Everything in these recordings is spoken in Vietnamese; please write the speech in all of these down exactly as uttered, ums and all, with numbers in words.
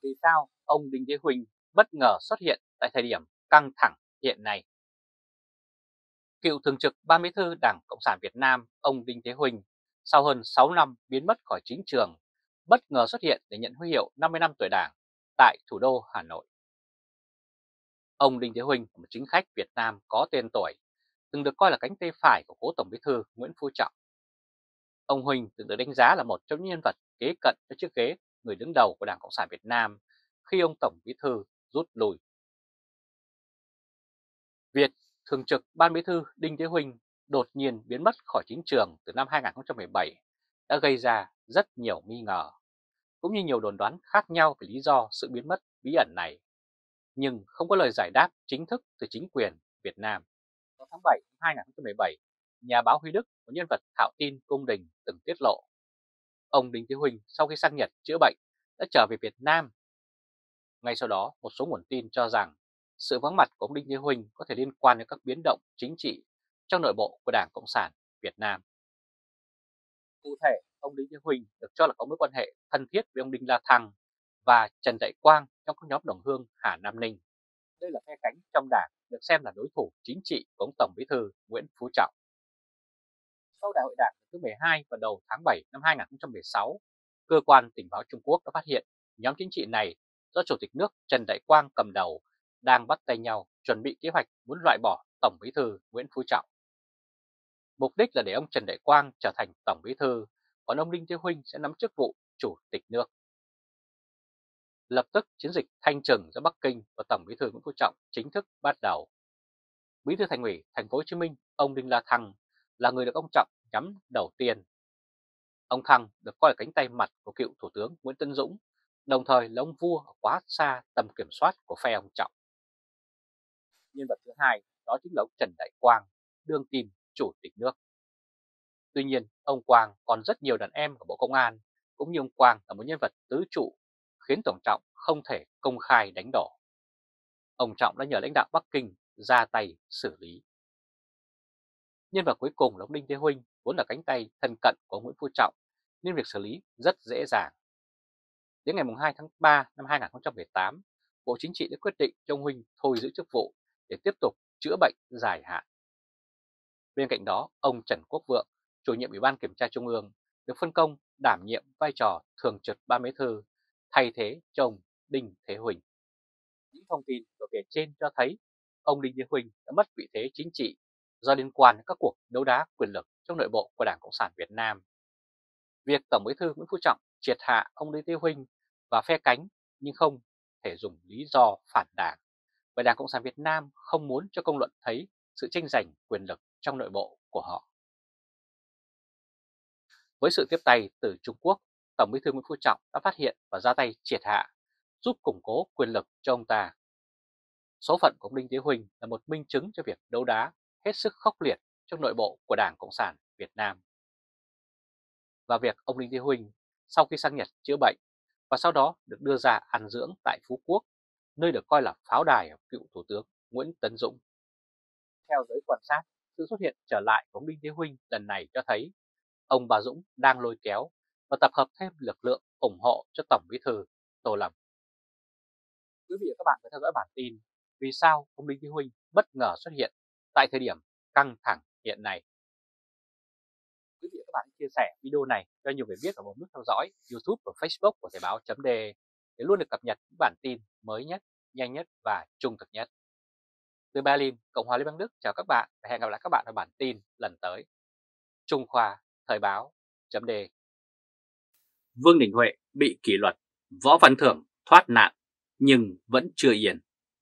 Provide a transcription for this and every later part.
Vì sao ông Đinh Thế Huynh bất ngờ xuất hiện tại thời điểm căng thẳng hiện nay? Cựu thường trực Ban Bí thư Đảng Cộng sản Việt Nam ông Đinh Thế Huynh sau hơn sáu năm biến mất khỏi chính trường, bất ngờ xuất hiện để nhận huy hiệu năm mươi năm tuổi Đảng tại thủ đô Hà Nội. Ông Đinh Thế Huynh là một chính khách Việt Nam có tên tuổi, từng được coi là cánh tay phải của cố Tổng Bí thư Nguyễn Phú Trọng. Ông Huynh từng được đánh giá là một trong những nhân vật kế cận cho chiếc ghế người đứng đầu của Đảng Cộng sản Việt Nam khi ông Tổng Bí thư rút lui. Việc thường trực Ban Bí thư Đinh Thế Huynh đột nhiên biến mất khỏi chính trường từ năm hai nghìn không trăm mười bảy đã gây ra rất nhiều nghi ngờ, cũng như nhiều đồn đoán khác nhau về lý do sự biến mất bí ẩn này, nhưng không có lời giải đáp chính thức từ chính quyền Việt Nam. Vào tháng bảy năm hai nghìn không trăm mười bảy, nhà báo Huy Đức, một nhân vật thạo tin cung đình, từng tiết lộ ông Đinh Thế Huynh sau khi sang Nhật chữa bệnh đã trở về Việt Nam. Ngay sau đó, một số nguồn tin cho rằng sự vắng mặt của ông Đinh Thế Huynh có thể liên quan đến các biến động chính trị trong nội bộ của Đảng Cộng sản Việt Nam. Cụ thể, ông Đinh Thế Huynh được cho là có mối quan hệ thân thiết với ông Đinh La Thăng và Trần Đại Quang trong các nhóm đồng hương Hà Nam Ninh. Đây là phe cánh trong Đảng được xem là đối thủ chính trị của ông Tổng Bí thư Nguyễn Phú Trọng. Sau Đại hội Đảng thứ mười hai vào đầu tháng bảy năm hai nghìn không trăm mười sáu, cơ quan tình báo Trung Quốc đã phát hiện nhóm chính trị này do Chủ tịch nước Trần Đại Quang cầm đầu đang bắt tay nhau chuẩn bị kế hoạch muốn loại bỏ Tổng Bí thư Nguyễn Phú Trọng. Mục đích là để ông Trần Đại Quang trở thành Tổng Bí thư, còn ông Đinh Thế Huynh sẽ nắm chức vụ Chủ tịch nước. Lập tức chiến dịch thanh trừng giữa Bắc Kinh và Tổng Bí thư Nguyễn Phú Trọng chính thức bắt đầu. Bí thư Thành ủy Thành phố Hồ Chí Minh ông Đinh La Thăng là người được ông Trọng nhắm đầu tiên. Ông Thăng được coi là cánh tay mặt của cựu Thủ tướng Nguyễn Tấn Dũng, đồng thời là ông vua ở quá xa tầm kiểm soát của phe ông Trọng. Nhân vật thứ hai đó chính là ông Trần Đại Quang, đương kim Chủ tịch nước. Tuy nhiên, ông Quang còn rất nhiều đàn em của Bộ Công an, cũng như ông Quang là một nhân vật tứ trụ, khiến Tổng Trọng không thể công khai đánh đổ. Ông Trọng đã nhờ lãnh đạo Bắc Kinh ra tay xử lý. Nhân vật cuối cùng là ông Đinh Thế Huynh, vốn là cánh tay thân cận của Nguyễn Phú Trọng, nên việc xử lý rất dễ dàng. Đến ngày hai tháng ba năm hai nghìn không trăm mười tám, Bộ Chính trị đã quyết định cho ông Huynh thôi giữ chức vụ để tiếp tục chữa bệnh dài hạn. Bên cạnh đó, ông Trần Quốc Vượng, chủ nhiệm Ủy ban Kiểm tra Trung ương, được phân công đảm nhiệm vai trò thường trực Ban Bí thư thay thế cho ông Đinh Thế Huynh. Những thông tin ở phía trên cho thấy ông Đinh Thế Huynh đã mất vị thế chính trị do liên quan đến các cuộc đấu đá quyền lực trong nội bộ của Đảng Cộng sản Việt Nam. Việc Tổng Bí thư Nguyễn Phú Trọng triệt hạ ông Đinh Thế Huynh và phe cánh nhưng không thể dùng lý do phản đảng, bởi Đảng Cộng sản Việt Nam không muốn cho công luận thấy sự tranh giành quyền lực trong nội bộ của họ. Với sự tiếp tay từ Trung Quốc, Tổng Bí thư Nguyễn Phú Trọng đã phát hiện và ra tay triệt hạ, giúp củng cố quyền lực cho ông ta. Số phận của ông Đinh Thế Huynh là một minh chứng cho việc đấu đá hết sức khốc liệt trong nội bộ của Đảng Cộng sản Việt Nam. Và việc ông Đinh Thế Huynh sau khi sang Nhật chữa bệnh và sau đó được đưa ra ăn dưỡng tại Phú Quốc, nơi được coi là pháo đài của cựu Thủ tướng Nguyễn Tấn Dũng. Theo giới quan sát, sự xuất hiện trở lại của ông Đinh Thế Huynh lần này cho thấy ông bà Dũng đang lôi kéo và tập hợp thêm lực lượng ủng hộ cho Tổng Bí thư Tô Lâm. Quý vị và các bạn phải theo dõi bản tin vì sao ông Đinh Thế Huynh bất ngờ xuất hiện tại thời điểm căng thẳng hiện nay. Quý vị và các bạn chia sẻ video này cho nhiều người biết và bấm nút theo dõi YouTube và Facebook của Thời báo chấm de để luôn được cập nhật những bản tin mới nhất, nhanh nhất và trung thực nhất. Từ Berlin, Cộng hòa Liên bang Đức chào các bạn và hẹn gặp lại các bạn ở bản tin lần tới. Trung Khoa, Thời báo chấm de. Vương Đình Huệ bị kỷ luật, Võ Văn Thưởng thoát nạn nhưng vẫn chưa yên.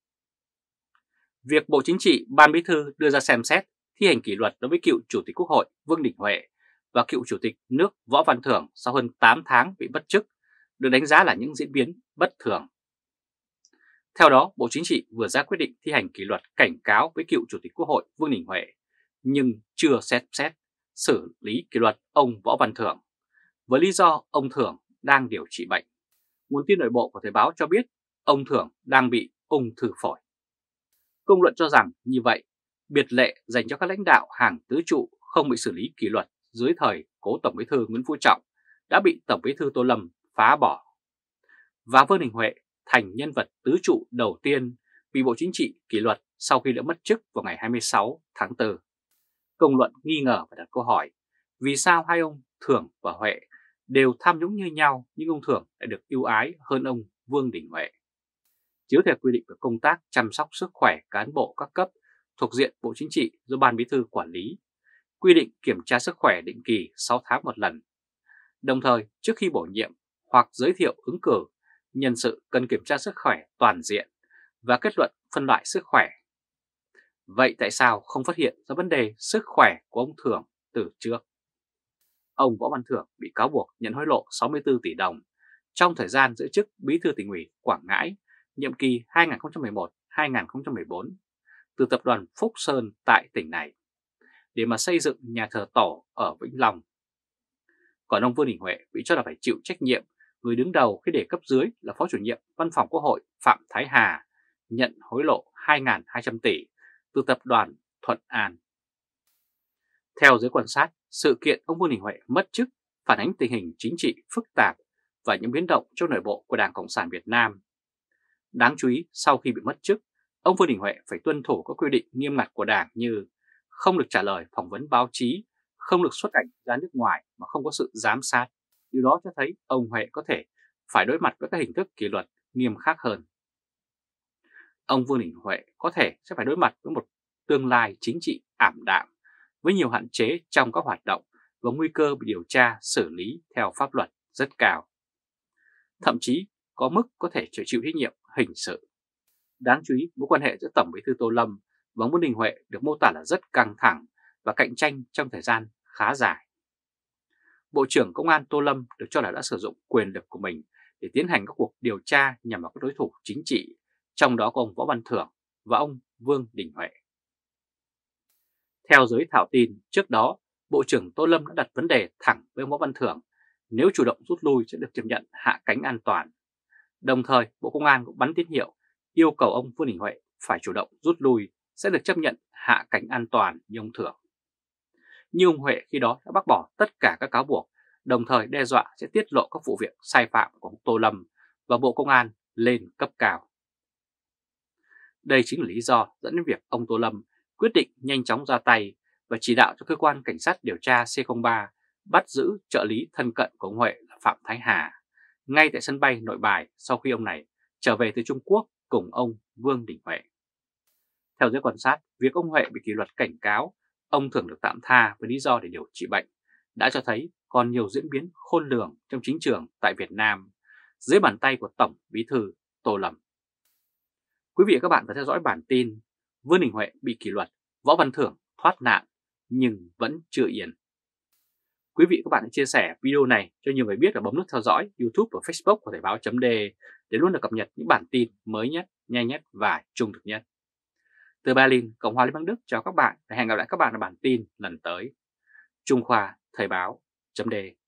Việc Bộ Chính trị, Ban Bí thư đưa ra xem xét thi hành kỷ luật đối với cựu Chủ tịch Quốc hội Vương Đình Huệ và cựu Chủ tịch nước Võ Văn Thưởng sau hơn tám tháng bị mất chức được đánh giá là những diễn biến bất thường. Theo đó, Bộ Chính trị vừa ra quyết định thi hành kỷ luật cảnh cáo với cựu Chủ tịch Quốc hội Vương Đình Huệ nhưng chưa xét xét xử lý kỷ luật ông Võ Văn Thưởng với lý do ông Thưởng đang điều trị bệnh. Nguồn tin nội bộ của Thời báo cho biết ông Thưởng đang bị ung thư phổi. Công luận cho rằng như vậy, biệt lệ dành cho các lãnh đạo hàng tứ trụ không bị xử lý kỷ luật dưới thời cố Tổng Bí thư Nguyễn Phú Trọng đã bị Tổng Bí thư Tô Lâm phá bỏ. Và Vương Đình Huệ thành nhân vật tứ trụ đầu tiên bị Bộ Chính trị kỷ luật sau khi đã mất chức vào ngày hai mươi sáu tháng tư. Công luận nghi ngờ và đặt câu hỏi vì sao hai ông Thưởng và Huệ đều tham nhũng như nhau nhưng ông Thưởng lại được ưu ái hơn ông Vương Đình Huệ. Chiếu theo quy định về công tác chăm sóc sức khỏe cán bộ các cấp thuộc diện Bộ Chính trị do Ban Bí thư quản lý, quy định kiểm tra sức khỏe định kỳ sáu tháng một lần. Đồng thời, trước khi bổ nhiệm hoặc giới thiệu ứng cử, nhân sự cần kiểm tra sức khỏe toàn diện và kết luận phân loại sức khỏe. Vậy tại sao không phát hiện ra vấn đề sức khỏe của ông Thưởng từ trước? Ông Võ Văn Thưởng bị cáo buộc nhận hối lộ sáu mươi tư tỷ đồng trong thời gian giữ chức Bí thư Tỉnh ủy Quảng Ngãi nhiệm kỳ hai nghìn không trăm mười một đến hai nghìn không trăm mười bốn từ tập đoàn Phúc Sơn tại tỉnh này để mà xây dựng nhà thờ tổ ở Vĩnh Long. Còn ông Vương Đình Huệ bị cho là phải chịu trách nhiệm người đứng đầu khi để cấp dưới là Phó chủ nhiệm Văn phòng Quốc hội Phạm Thái Hà nhận hối lộ hai nghìn hai trăm tỷ từ tập đoàn Thuận An. Theo giới quan sát, sự kiện ông Vương Đình Huệ mất chức phản ánh tình hình chính trị phức tạp và những biến động trong nội bộ của Đảng Cộng sản Việt Nam. Đáng chú ý, sau khi bị mất chức, ông Vương Đình Huệ phải tuân thủ các quy định nghiêm ngặt của Đảng như không được trả lời phỏng vấn báo chí, không được xuất cảnh ra nước ngoài mà không có sự giám sát. Điều đó cho thấy ông Huệ có thể phải đối mặt với các hình thức kỷ luật nghiêm khắc hơn. Ông Vương Đình Huệ có thể sẽ phải đối mặt với một tương lai chính trị ảm đạm với nhiều hạn chế trong các hoạt động và nguy cơ bị điều tra xử lý theo pháp luật rất cao. Thậm chí có mức có thể chịu chịu trách nhiệm hình sự. Đáng chú ý, mối quan hệ giữa Tổng Bí thư Tô Lâm và ông Vương Đình Huệ được mô tả là rất căng thẳng và cạnh tranh trong thời gian khá dài. Bộ trưởng Công an Tô Lâm được cho là đã sử dụng quyền lực của mình để tiến hành các cuộc điều tra nhằm vào các đối thủ chính trị, trong đó có ông Võ Văn Thưởng và ông Vương Đình Huệ. Theo giới thạo tin, trước đó, Bộ trưởng Tô Lâm đã đặt vấn đề thẳng với ông Võ Văn Thưởng nếu chủ động rút lui sẽ được chấp nhận hạ cánh an toàn. Đồng thời, Bộ Công an cũng bắn tín hiệu yêu cầu ông Vương Đình Huệ phải chủ động rút lui sẽ được chấp nhận hạ cánh an toàn như ông Thưởng. Nhưng ông Huệ khi đó đã bác bỏ tất cả các cáo buộc, đồng thời đe dọa sẽ tiết lộ các vụ việc sai phạm của ông Tô Lâm và Bộ Công an lên cấp cao. Đây chính là lý do dẫn đến việc ông Tô Lâm quyết định nhanh chóng ra tay và chỉ đạo cho cơ quan cảnh sát điều tra C không ba bắt giữ trợ lý thân cận của ông Huệ là Phạm Thái Hà ngay tại sân bay Nội Bài sau khi ông này trở về từ Trung Quốc cùng ông Vương Đình Huệ. Theo giới quan sát, việc ông Huệ bị kỷ luật cảnh cáo, ông Thưởng được tạm tha với lý do để điều trị bệnh đã cho thấy còn nhiều diễn biến khôn lường trong chính trường tại Việt Nam dưới bàn tay của Tổng Bí thư Tô Lâm. Quý vị và các bạn vừa theo dõi bản tin Vương Đình Huệ bị kỷ luật, Võ Văn Thưởng thoát nạn nhưng vẫn chưa yên. Quý vị và các bạn hãy chia sẻ video này cho nhiều người biết và bấm nút theo dõi YouTube và Facebook của Thời báo chấm D để luôn được cập nhật những bản tin mới nhất, nhanh nhất và trung thực nhất. Từ Berlin, Cộng hòa Liên bang Đức chào các bạn và hẹn gặp lại các bạn ở bản tin lần tới. Trung Khoa Thời báo chấm D